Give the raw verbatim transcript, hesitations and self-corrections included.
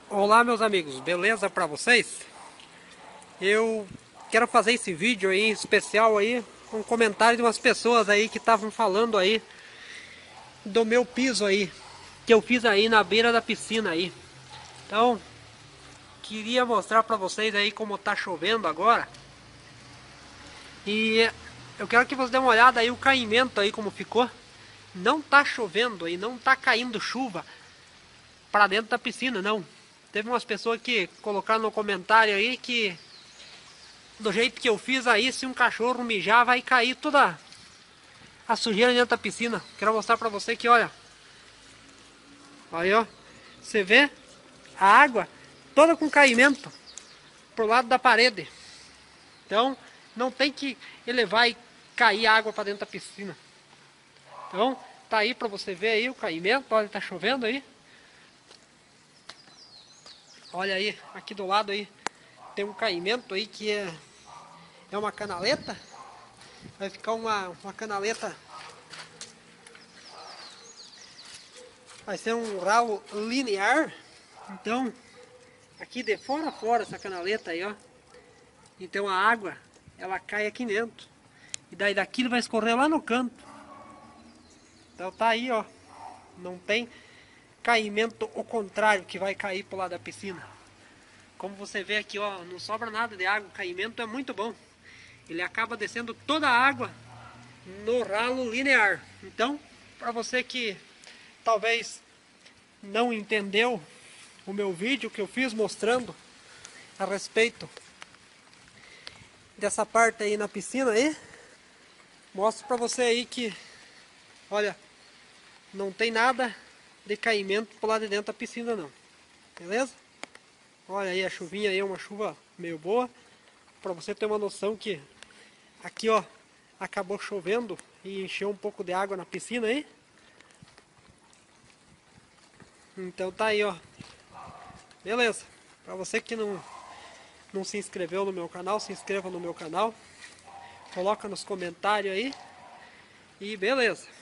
Olá meus amigos, beleza pra vocês? Eu quero fazer esse vídeo aí especial aí, um comentário de umas pessoas aí que estavam falando aí do meu piso aí, que eu fiz aí na beira da piscina aí. Então, queria mostrar pra vocês aí como tá chovendo agora. E eu quero que vocês dêem uma olhada aí o caimento aí como ficou. Não tá chovendo aí, não tá caindo chuva para dentro da piscina, não. Teve umas pessoas que colocaram no comentário aí que do jeito que eu fiz aí, se um cachorro mijar, vai cair toda a sujeira dentro da piscina. Quero mostrar pra você que, olha, aí ó, você vê a água toda com caimento pro lado da parede. Então, não tem que elevar e cair água para dentro da piscina. Então, tá aí pra você ver aí o caimento, olha, tá chovendo aí. Olha aí, aqui do lado aí, tem um caimento aí que é, é uma canaleta. Vai ficar uma, uma canaleta. Vai ser um ralo linear. Então, aqui de fora a fora essa canaleta aí, ó. Então a água, ela cai aqui dentro. E daí daqui ele vai escorrer lá no canto. Então tá aí, ó. Não tem caimento ao contrário que vai cair pro lado da piscina. Como você vê aqui, ó, não sobra nada de água. O caimento é muito bom. Ele acaba descendo toda a água no ralo linear. Então, para você que talvez não entendeu o meu vídeo que eu fiz mostrando a respeito dessa parte aí na piscina aí, mostro para você aí que, olha, não tem nada de caimento pro lado de dentro da piscina não, beleza? Olha aí a chuvinha aí, é uma chuva meio boa, para você ter uma noção que aqui, ó, acabou chovendo e encheu um pouco de água na piscina aí. Então tá aí, ó. Beleza. Pra você que não, não se inscreveu no meu canal, se inscreva no meu canal. Coloca nos comentários aí. E beleza.